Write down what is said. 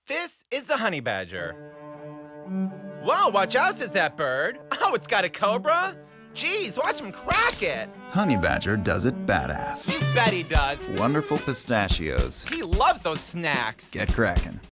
This is the honey badger. Whoa, watch out, says that bird. Oh, it's got a cobra? Geez, watch him crack it. Honey badger does it badass. You bet he does. Wonderful pistachios. He loves those snacks. Get cracking.